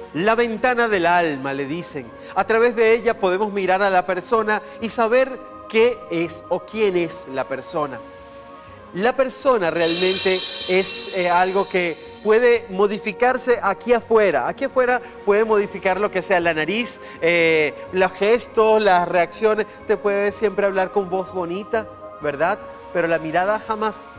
La ventana del alma, le dicen. A través de ella podemos mirar a la persona y saber qué es o quién es la persona. La persona realmente es algo que puede modificarse aquí afuera. Aquí afuera puede modificar lo que sea la nariz, los gestos, las reacciones. Te puede siempre hablar con voz bonita, ¿verdad? Pero la mirada jamás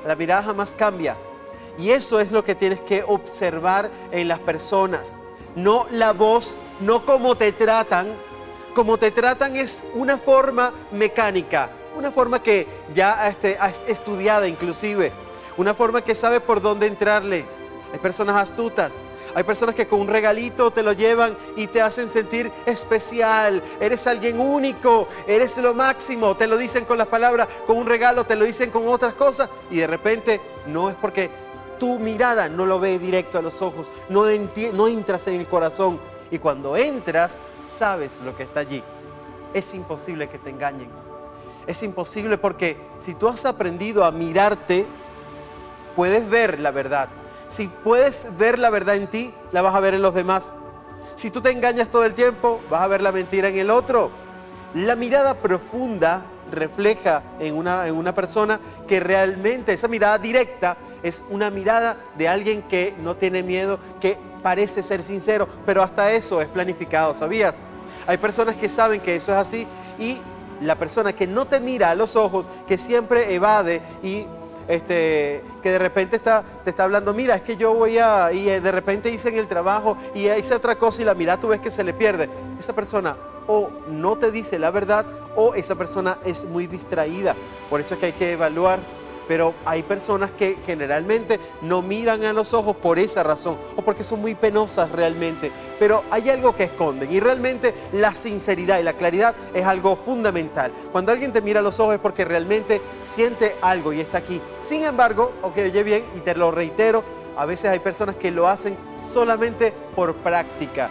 cambia. Y eso es lo que tienes que observar en las personas. No la voz, no cómo te tratan. Como te tratan es una forma mecánica, una forma que ya estudiada inclusive, una forma que sabe por dónde entrarle. Hay personas astutas, hay personas que con un regalito te lo llevan y te hacen sentir especial, eres alguien único, eres lo máximo, te lo dicen con las palabras, con un regalo, te lo dicen con otras cosas y de repente no es porque tu mirada no lo ve directo a los ojos, no entras en el corazón y cuando entras sabes lo que está allí. Es imposible que te engañen. Es imposible porque si tú has aprendido a mirarte, puedes ver la verdad. Si puedes ver la verdad en ti, la vas a ver en los demás. Si tú te engañas todo el tiempo, vas a ver la mentira en el otro. La mirada profunda refleja en una persona que realmente, esa mirada directa, es una mirada de alguien que no tiene miedo, que parece ser sincero, pero hasta eso es planificado, ¿sabías? Hay personas que saben que eso es así y la persona que no te mira a los ojos, que siempre evade y que de repente te está hablando, mira, es que yo voy a... y de repente hice en el trabajo y hice otra cosa y la mirada tú ves que se le pierde. Esa persona o no te dice la verdad o esa persona es muy distraída. Por eso es que hay que evaluar. Pero hay personas que generalmente no miran a los ojos por esa razón o porque son muy penosas realmente. Pero hay algo que esconden y realmente la sinceridad y la claridad es algo fundamental. Cuando alguien te mira a los ojos es porque realmente siente algo y está aquí. Sin embargo, oye bien, y te lo reitero, a veces hay personas que lo hacen solamente por práctica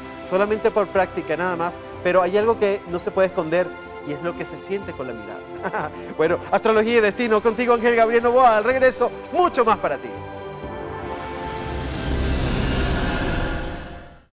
nada más. Pero hay algo que no se puede esconder y es lo que se siente con la mirada. Bueno, Astrología y Destino, contigo Ángel Gabriel Novoa. Al regreso, mucho más para ti.